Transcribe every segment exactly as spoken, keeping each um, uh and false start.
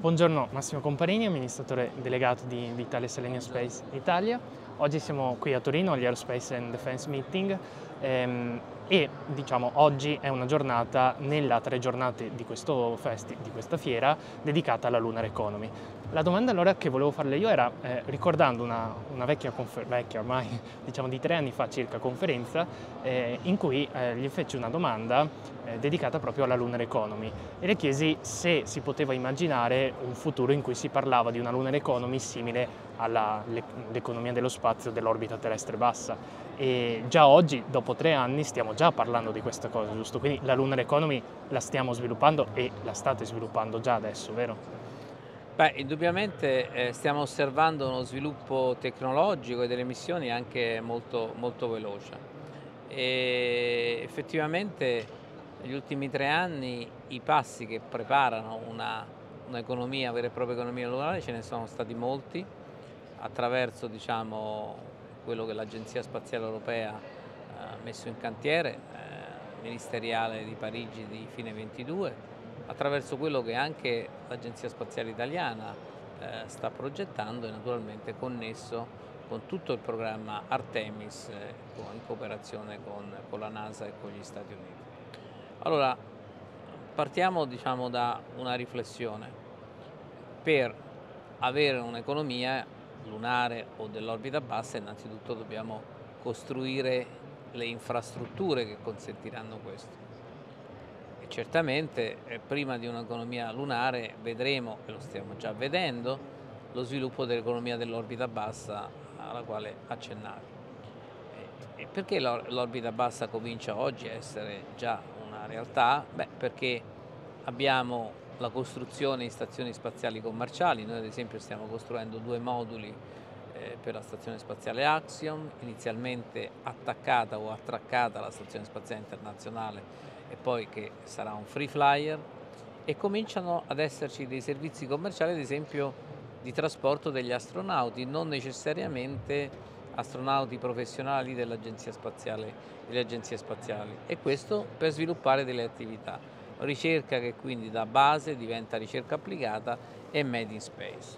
Buongiorno, Massimo Comparini, amministratore delegato di, di Thales Alenia Space Italia. Oggi siamo qui a Torino agli Aerospace and Defense Meeting ehm, e diciamo oggi è una giornata nella tre giornate di, questo festi, di questa fiera dedicata alla Lunar Economy. La domanda allora che volevo farle io era, eh, ricordando una, una vecchia, vecchia ormai diciamo di tre anni fa circa conferenza, eh, in cui eh, gli feci una domanda eh, dedicata proprio alla Lunar Economy e le chiesi se si poteva immaginare un futuro in cui si parlava di una Lunar Economy simile all'economia dello spazio dell'orbita terrestre bassa. E già oggi, dopo tre anni, stiamo già parlando di questa cosa, giusto? Quindi la Lunar Economy la stiamo sviluppando e la state sviluppando già adesso, vero? Beh, indubbiamente eh, stiamo osservando uno sviluppo tecnologico e delle missioni anche molto, molto veloce. E effettivamente negli ultimi tre anni i passi che preparano una, un'economia, vera e propria economia lunare, ce ne sono stati molti, attraverso diciamo, quello che l'Agenzia Spaziale Europea ha messo in cantiere, eh, ministeriale di Parigi di fine ventidue, attraverso quello che anche l'Agenzia Spaziale Italiana eh, sta progettando e naturalmente connesso con tutto il programma Artemis eh, in cooperazione con, con la NASA e con gli Stati Uniti. Allora, partiamo diciamo, da una riflessione. Per avere un'economia lunare o dell'orbita bassa innanzitutto dobbiamo costruire le infrastrutture che consentiranno questo. Certamente eh, prima di un'economia lunare vedremo, e lo stiamo già vedendo, lo sviluppo dell'economia dell'orbita bassa alla quale accennavi. E, e perché l'orbita bassa comincia oggi a essere già una realtà? Beh, perché abbiamo la costruzione di stazioni spaziali commerciali, noi ad esempio stiamo costruendo due moduli eh, per la stazione spaziale Axiom, inizialmente attaccata o attraccata alla stazione spaziale internazionale e poi che sarà un free flyer, e cominciano ad esserci dei servizi commerciali, ad esempio di trasporto degli astronauti, non necessariamente astronauti professionali dell'agenzia spaziale, delle agenzie spaziali, e questo per sviluppare delle attività, ricerca che quindi da base diventa ricerca applicata e made in space.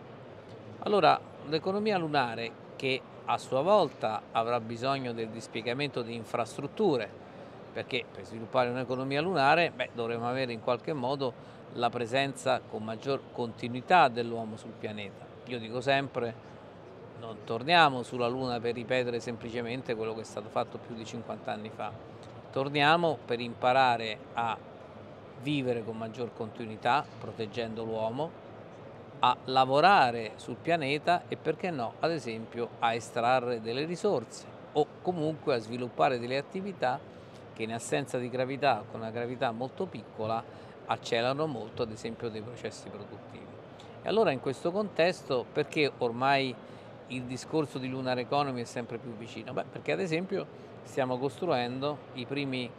Allora l'economia lunare, che a sua volta avrà bisogno del dispiegamento di infrastrutture, perché per sviluppare un'economia lunare beh, dovremo avere in qualche modo la presenza con maggior continuità dell'uomo sul pianeta. Io dico sempre, non torniamo sulla Luna per ripetere semplicemente quello che è stato fatto più di cinquanta anni fa, torniamo per imparare a vivere con maggior continuità, proteggendo l'uomo, a lavorare sul pianeta e perché no, ad esempio, a estrarre delle risorse o comunque a sviluppare delle attività che in assenza di gravità, con una gravità molto piccola, accelerano molto ad esempio dei processi produttivi. E allora in questo contesto perché ormai il discorso di Lunar Economy è sempre più vicino? Beh, perché ad esempio stiamo costruendo i primi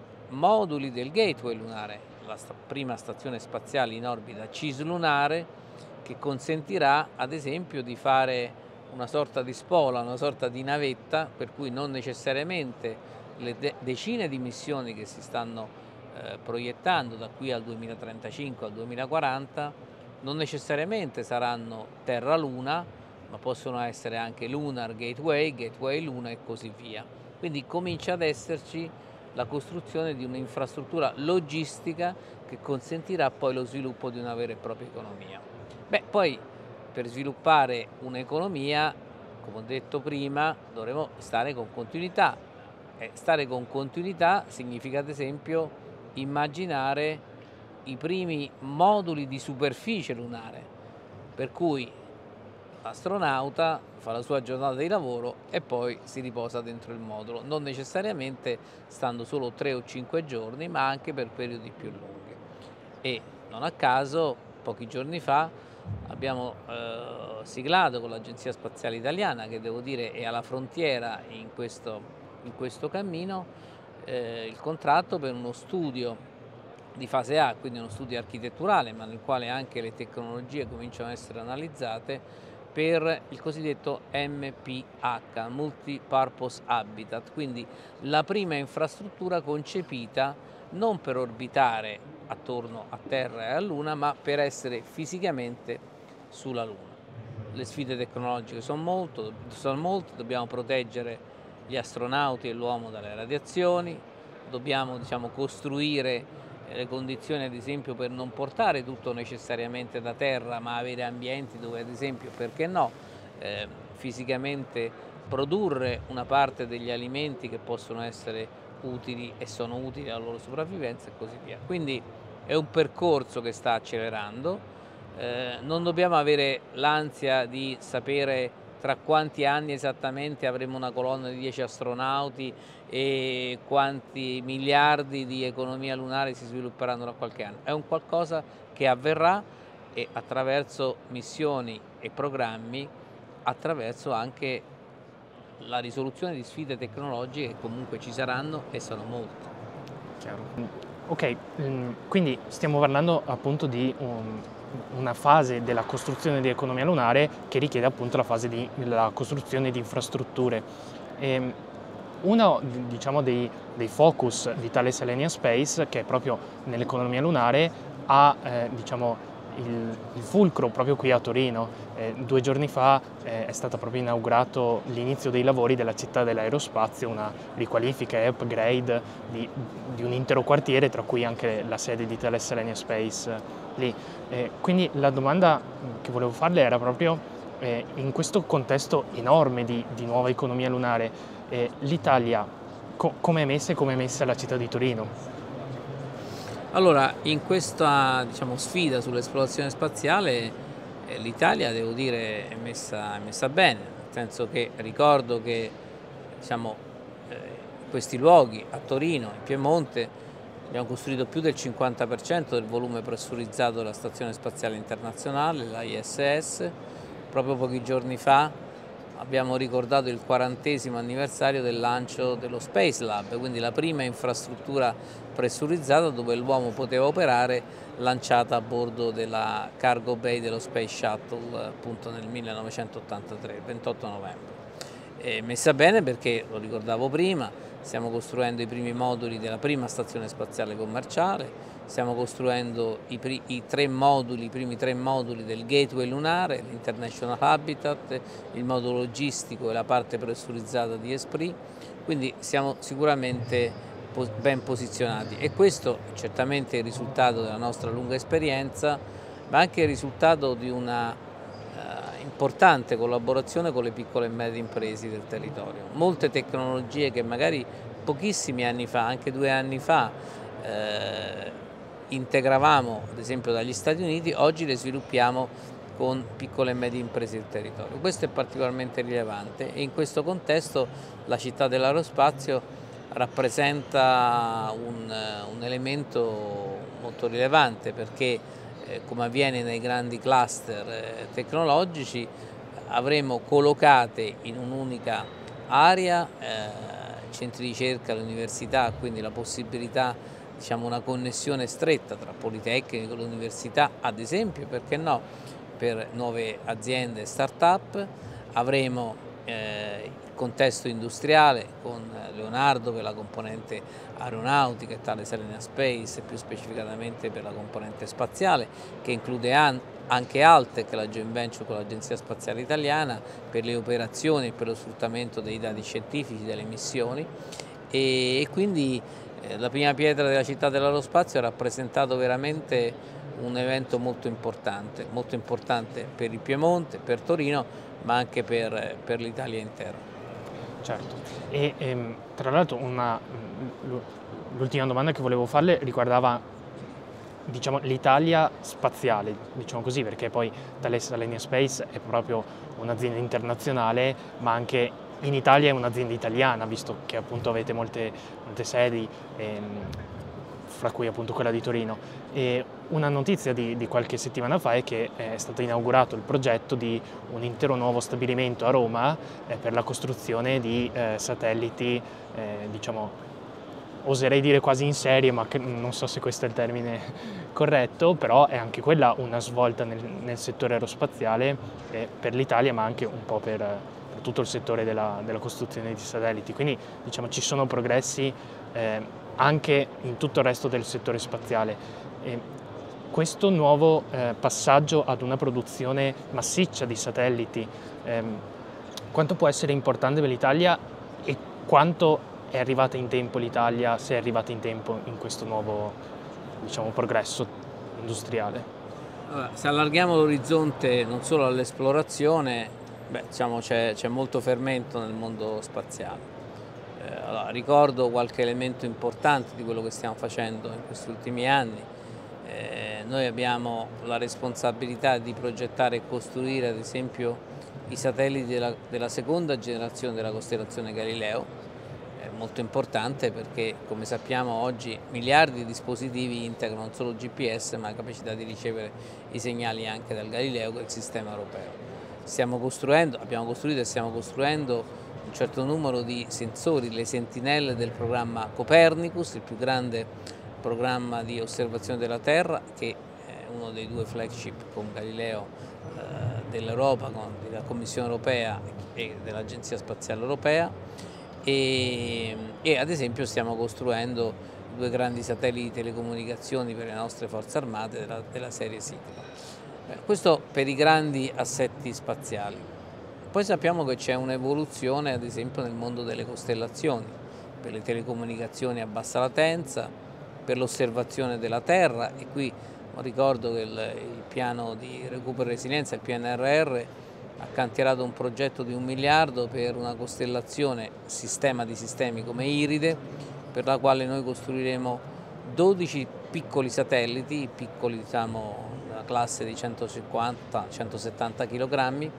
moduli del Gateway lunare, la sta prima stazione spaziale in orbita cislunare, che consentirà ad esempio di fare una sorta di spola, una sorta di navetta, per cui non necessariamente le de decine di missioni che si stanno eh, proiettando da qui al duemilatrentacinque al duemilaquaranta non necessariamente saranno Terra-Luna, ma possono essere anche Lunar Gateway, Gateway Luna e così via. Quindi comincia ad esserci la costruzione di un'infrastruttura logistica che consentirà poi lo sviluppo di una vera e propria economia. Beh, poi per sviluppare un'economia, come ho detto prima, dovremo stare con continuità. E stare con continuità significa ad esempio immaginare i primi moduli di superficie lunare, per cui l'astronauta fa la sua giornata di lavoro e poi si riposa dentro il modulo, non necessariamente stando solo tre o cinque giorni, ma anche per periodi più lunghi. E non a caso, pochi giorni fa, abbiamo eh, siglato con l'Agenzia Spaziale Italiana, che devo dire è alla frontiera in questo, in questo cammino, eh, il contratto per uno studio di fase A, quindi uno studio architetturale, ma nel quale anche le tecnologie cominciano a essere analizzate, per il cosiddetto M P H, Multipurpose Habitat, quindi la prima infrastruttura concepita non per orbitare attorno a Terra e a Luna, ma per essere fisicamente sulla Luna. Le sfide tecnologiche sono, molto, sono molte, dobbiamo proteggere gli astronauti e l'uomo dalle radiazioni, dobbiamo diciamo, costruire le condizioni ad esempio per non portare tutto necessariamente da terra, ma avere ambienti dove ad esempio, perché no, eh, fisicamente produrre una parte degli alimenti che possono essere utili e sono utili alla loro sopravvivenza e così via. Quindi è un percorso che sta accelerando, eh, non dobbiamo avere l'ansia di sapere tra quanti anni esattamente avremo una colonna di dieci astronauti e quanti miliardi di economia lunare si svilupperanno tra qualche anno. È un qualcosa che avverrà e attraverso missioni e programmi, attraverso anche la risoluzione di sfide tecnologiche che comunque ci saranno e sono molte. Chiaro. Ok, quindi stiamo parlando appunto di un, una fase della costruzione di economia lunare che richiede appunto la fase di la costruzione di infrastrutture. E uno diciamo, dei, dei focus di Thales Alenia Space, che è proprio nell'economia lunare, ha eh, diciamo, il, il fulcro proprio qui a Torino. Eh, due giorni fa eh, è stato proprio inaugurato l'inizio dei lavori della città dell'aerospazio, una riqualifica e upgrade di, di un intero quartiere, tra cui anche la sede di Thales Alenia Space eh, lì. Eh, quindi la domanda che volevo farle era proprio, eh, in questo contesto enorme di, di nuova economia lunare, eh, l'Italia co come è messa e come è messa la città di Torino? Allora, in questa diciamo, sfida sull'esplorazione spaziale eh, l'Italia, devo dire, è messa, è messa bene, nel senso che ricordo che diciamo, eh, questi luoghi a Torino, in Piemonte, abbiamo costruito più del cinquanta per cento del volume pressurizzato della Stazione Spaziale Internazionale, la I S S. Proprio pochi giorni fa abbiamo ricordato il quarantesimo anniversario del lancio dello Space Lab, quindi la prima infrastruttura pressurizzata dove l'uomo poteva operare, lanciata a bordo della cargo bay dello Space Shuttle appunto nel millenovecentottantatré, il ventotto novembre. È messa bene perché, lo ricordavo prima, stiamo costruendo i primi moduli della prima stazione spaziale commerciale, stiamo costruendo i, i, tre moduli, i primi tre moduli del gateway lunare, l'International Habitat, il modulo logistico e la parte pressurizzata di Esprit, quindi siamo sicuramente ben posizionati e questo è certamente il risultato della nostra lunga esperienza, ma anche il risultato di una eh, importante collaborazione con le piccole e medie imprese del territorio. Molte tecnologie che magari pochissimi anni fa, anche due anni fa, eh, integravamo ad esempio dagli Stati Uniti, oggi le sviluppiamo con piccole e medie imprese del territorio. Questo è particolarmente rilevante e in questo contesto la città dell'aerospazio rappresenta un, un elemento molto rilevante perché eh, come avviene nei grandi cluster eh, tecnologici avremo collocate in un'unica area eh, centri di ricerca, l'università, quindi la possibilità diciamo una connessione stretta tra Politecnico e l'università, ad esempio, perché no, per nuove aziende e start-up. Avremo eh, il contesto industriale con Leonardo per la componente aeronautica e Thales Alenia Space, più specificatamente per la componente spaziale, che include an anche Altec, la joint venture con l'Agenzia Spaziale Italiana, per le operazioni e per lo sfruttamento dei dati scientifici delle missioni e, e quindi eh, la prima pietra della città dell'aerospazio ha rappresentato veramente un evento molto importante, molto importante per il Piemonte, per Torino, ma anche per, per l'Italia intera. Certo, e ehm, tra l'altro l'ultima domanda che volevo farle riguardava diciamo, l'Italia spaziale, diciamo così, perché poi Thales Alenia Space è proprio un'azienda internazionale, ma anche in Italia è un'azienda italiana, visto che appunto avete molte, molte sedi, ehm, fra cui appunto quella di Torino. E una notizia di, di qualche settimana fa è che è stato inaugurato il progetto di un intero nuovo stabilimento a Roma eh, per la costruzione di eh, satelliti, eh, diciamo, oserei dire quasi in serie, ma che non so se questo è il termine corretto, però è anche quella una svolta nel, nel settore aerospaziale eh, per l'Italia, ma anche un po' per, per tutto il settore della, della costruzione di satelliti. Quindi diciamo ci sono progressi eh, anche in tutto il resto del settore spaziale. E questo nuovo eh, passaggio ad una produzione massiccia di satelliti, ehm, quanto può essere importante per l'Italia e quanto è arrivata in tempo l'Italia, se è arrivata in tempo in questo nuovo, diciamo, progresso industriale? Allora, se allarghiamo l'orizzonte non solo all'esplorazione, diciamo, c'è molto fermento nel mondo spaziale. Eh, allora, ricordo qualche elemento importante di quello che stiamo facendo in questi ultimi anni. Eh, noi abbiamo la responsabilità di progettare e costruire, ad esempio, i satelliti della, della seconda generazione della costellazione Galileo. È molto importante perché, come sappiamo, oggi miliardi di dispositivi integrano non solo G P S ma la capacità di ricevere i segnali anche dal Galileo, che è il sistema europeo. Stiamo costruendo, abbiamo costruito e stiamo costruendo un certo numero di sensori, le sentinelle del programma Copernicus, il più grande programma di osservazione della Terra, che è uno dei due flagship con Galileo eh, dell'Europa, della Commissione europea e dell'Agenzia Spaziale Europea. E, e ad esempio stiamo costruendo due grandi satelliti di telecomunicazioni per le nostre forze armate della, della serie Sigma. Eh, questo per i grandi assetti spaziali. Poi sappiamo che c'è un'evoluzione ad esempio nel mondo delle costellazioni, per le telecomunicazioni a bassa latenza, per l'osservazione della Terra, e qui ricordo che il, il piano di recupero e resilienza, il P N R R, ha cantierato un progetto di un miliardo per una costellazione, sistema di sistemi come Iride, per la quale noi costruiremo dodici piccoli satelliti, piccoli diciamo della classe di centocinquanta centosettanta chilogrammi,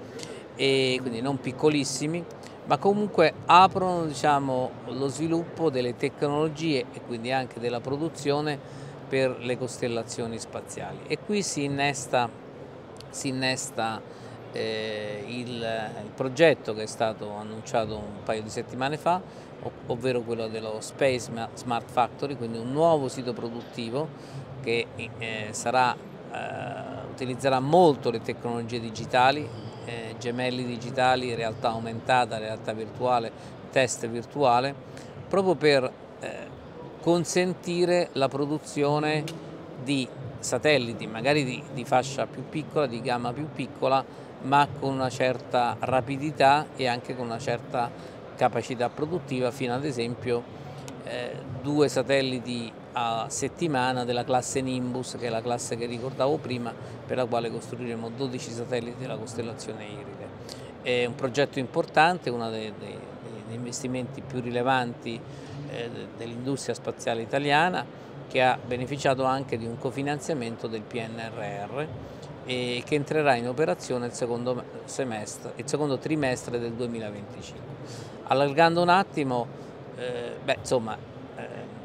e quindi non piccolissimi, ma comunque aprono diciamo, lo sviluppo delle tecnologie e quindi anche della produzione per le costellazioni spaziali. E qui si innesta, si innesta Eh, il, il progetto che è stato annunciato un paio di settimane fa, ov ovvero quello dello Space Smart Factory, quindi un nuovo sito produttivo che eh, sarà, eh, utilizzerà molto le tecnologie digitali, eh, gemelli digitali, realtà aumentata, realtà virtuale, test virtuale, proprio per eh, consentire la produzione di satelliti, magari di, di fascia più piccola, di gamma più piccola, ma con una certa rapidità e anche con una certa capacità produttiva, fino ad esempio eh, due satelliti a settimana della classe Nimbus, che è la classe che ricordavo prima, per la quale costruiremo dodici satelliti della costellazione Iride. È un progetto importante, uno dei, dei, degli investimenti più rilevanti eh, dell'industria spaziale italiana, che ha beneficiato anche di un cofinanziamento del P N R R e che entrerà in operazione il secondo, semestre, il secondo trimestre del duemilaventicinque. Allargando un attimo, eh, beh, insomma, eh,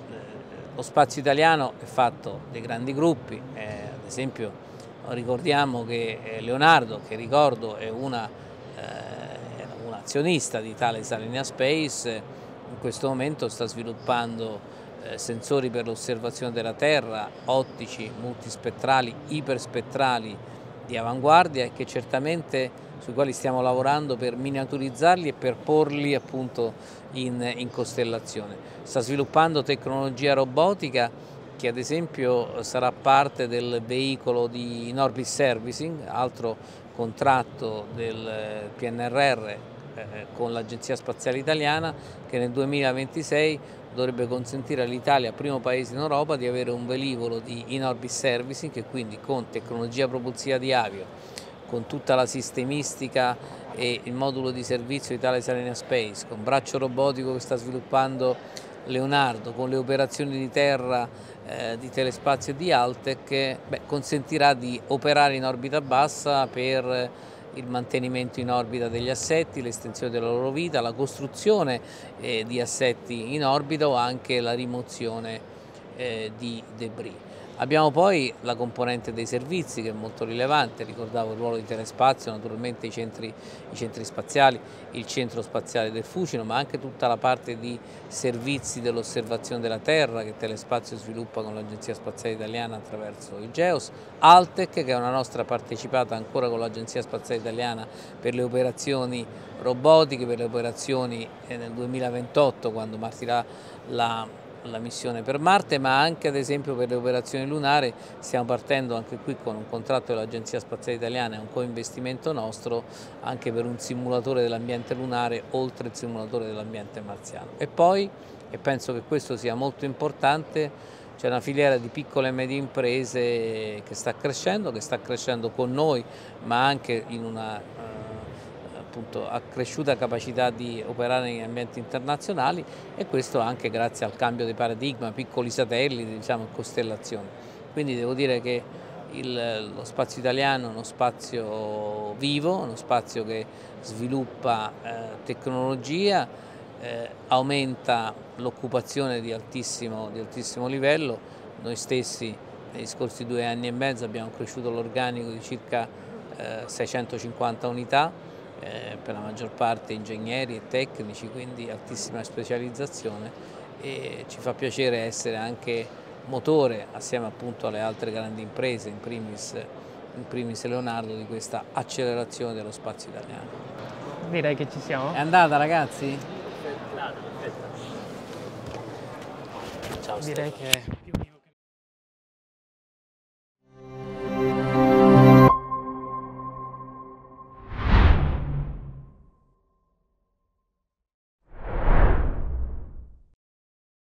lo spazio italiano è fatto dei grandi gruppi, eh, ad esempio ricordiamo che Leonardo, che ricordo è una, eh, un azionista di Thales Alenia Space, in questo momento sta sviluppando sensori per l'osservazione della Terra, ottici, multispettrali, iperspettrali di avanguardia, e che certamente sui quali stiamo lavorando per miniaturizzarli e per porli appunto in, in costellazione. Sta sviluppando tecnologia robotica che ad esempio sarà parte del veicolo di In Orbit Servicing, altro contratto del P N R R eh, con l'Agenzia Spaziale Italiana, che nel duemilaventisei dovrebbe consentire all'Italia, primo paese in Europa, di avere un velivolo di in-orbit servicing, che quindi con tecnologia propulsiva di avio, con tutta la sistemistica e il modulo di servizio di Thales Alenia Space, con braccio robotico che sta sviluppando Leonardo, con le operazioni di terra eh, di Telespazio e di Altec, beh, consentirà di operare in orbita bassa per il mantenimento in orbita degli assetti, l'estensione della loro vita, la costruzione eh, di assetti in orbita o anche la rimozione eh, di debris. Abbiamo poi la componente dei servizi, che è molto rilevante, ricordavo il ruolo di Telespazio, naturalmente i centri, i centri spaziali, il centro spaziale del Fucino, ma anche tutta la parte di servizi dell'osservazione della Terra che Telespazio sviluppa con l'Agenzia Spaziale Italiana attraverso il GEOS, Altec, che è una nostra partecipata ancora con l'Agenzia Spaziale Italiana per le operazioni robotiche, per le operazioni nel duemilaventotto, quando partirà la la missione per Marte, ma anche ad esempio per le operazioni lunari stiamo partendo anche qui con un contratto dell'Agenzia Spaziale Italiana e un coinvestimento nostro anche per un simulatore dell'ambiente lunare oltre il simulatore dell'ambiente marziano. E poi, e penso che questo sia molto importante, c'è una filiera di piccole e medie imprese che sta crescendo, che sta crescendo con noi, ma anche in una eh, appunto, accresciuta capacità di operare in ambienti internazionali, e questo anche grazie al cambio di paradigma, piccoli satelliti, diciamo, costellazioni. Quindi devo dire che il, lo spazio italiano è uno spazio vivo, uno spazio che sviluppa eh, tecnologia, Eh, aumenta l'occupazione di altissimo, di altissimo livello. Noi stessi negli scorsi due anni e mezzo abbiamo cresciuto l'organico di circa eh, seicentocinquanta unità, eh, per la maggior parte ingegneri e tecnici, quindi altissima specializzazione, e ci fa piacere essere anche motore, assieme appunto alle altre grandi imprese, in primis, in primis Leonardo, di questa accelerazione dello spazio italiano. Direi che ci siamo. È andata, ragazzi? Ciao, Direi che